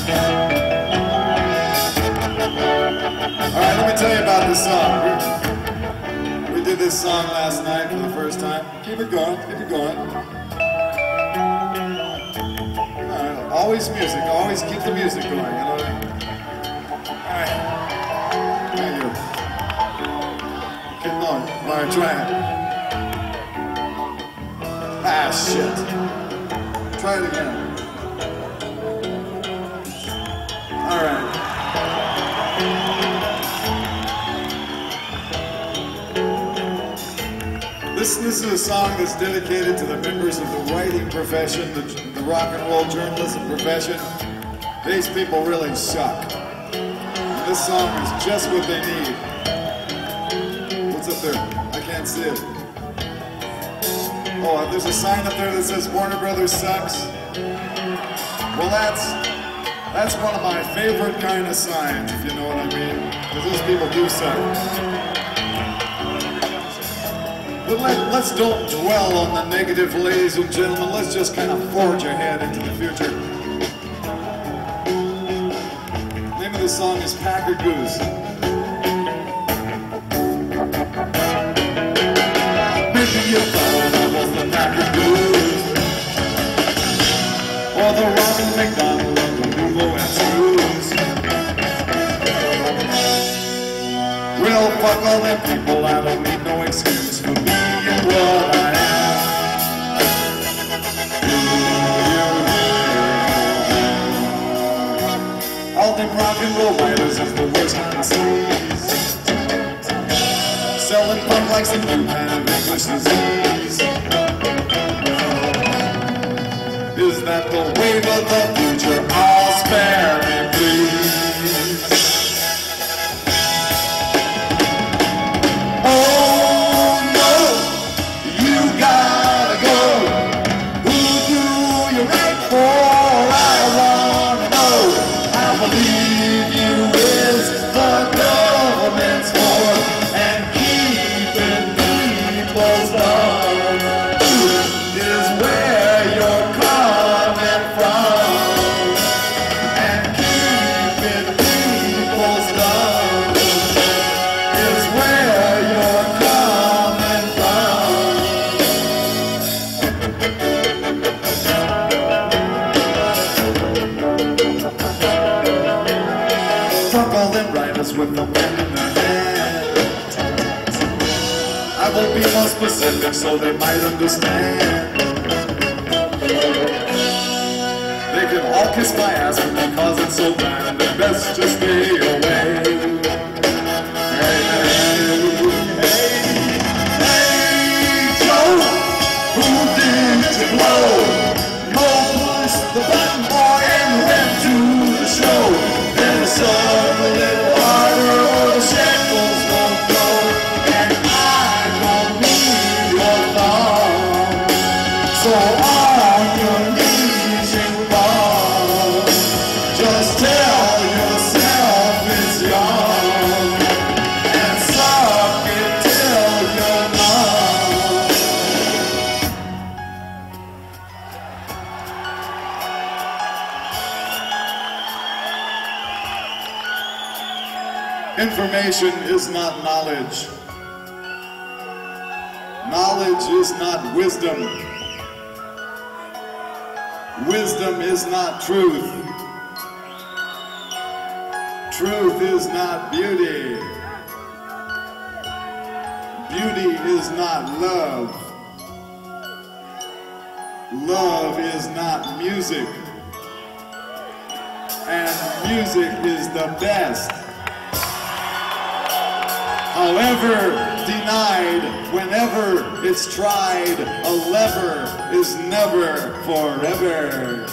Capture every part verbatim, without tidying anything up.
Alright, let me tell you about this song. We, we did this song last night for the first time. Keep it going, keep it going. Alright, always music, always keep the music going, you know what I mean? Alright. Thank you. Keep going. Alright, try it. Ah, shit. Try it again. Alright. This, this is a song that's dedicated to the members of the writing profession, the, the rock and roll journalism profession. These people really suck. And this song is just what they need. What's up there? I can't see it. Oh, there's a sign up there that says Warner Brothers sucks. Well, that's that's one of my favorite kind of signs, if you know what I mean. Because those people do suck. But let, let's don't dwell on the negative, ladies and gentlemen. Let's just kind of forge ahead into the future. The name of the song is Packard Goose. Maybe you thought I was the Packard Goose, or the Ronald McDonald of the Google and Screws. Well, fuck all them people, I don't need no excuse for being what I am. All them rock and roll writers is the worst kind of sleaze, selling punk like some new kind of English disease. Is that the wave of the future? I'll spare me, please. With no pen in their hand, I will be more specific so they might understand. They can all kiss my ass, but because it's so bad, they best just stay away. Hey, hey, hey, hey, Joe, who did you blow? Go push the button, boy, and went to the show. Then the sun will live. So on your knees you fall. Just tell yourself it's young and suck it till you're numb. Information is not knowledge. Knowledge is not wisdom. Wisdom is not truth. Truth is not beauty. Beauty is not love. Love is not music. And music is the best. However denied, whenever it's tried, a lever is never forever.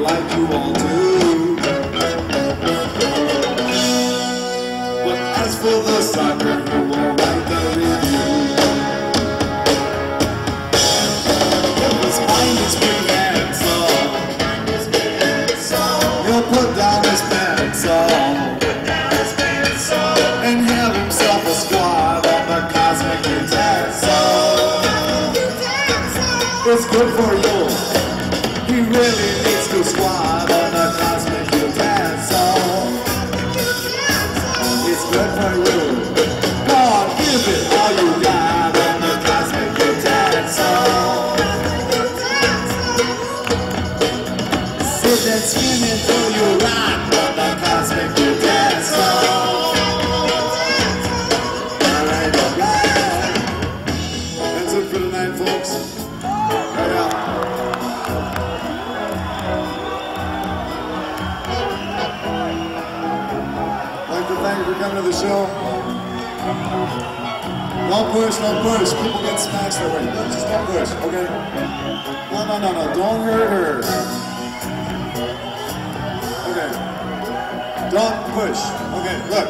like you all do. But as for the soccer, you won't write the review. If his mind is free and so he'll put down his pencil and have himself a squad on the cosmic utensil. It's good for you. He really needs to squad on the cosmic utensil. It's good for you. Go on, give it all you got on the cosmic utensil. Sit and spin until you rock on the cosmic utensil. Alright, alright. That's it for tonight, folks. Right out. Thank you for coming to the show. Don't push, don't push. People get smashed that way. No, just don't push, okay? No, no, no, no. Don't hurt her. Okay. Don't push. Okay, look.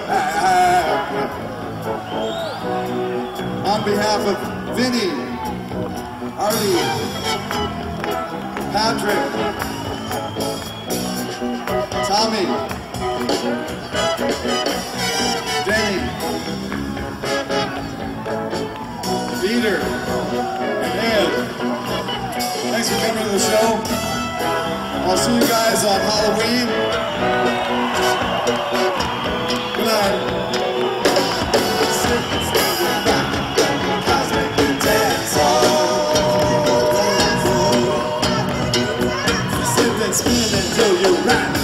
On behalf of Vinny, Artie, Patrick, Tommy, Danny, Peter, and Ed. Thanks for coming to the show. I'll see you guys on Halloween. Good night. Sit and spin until you rock.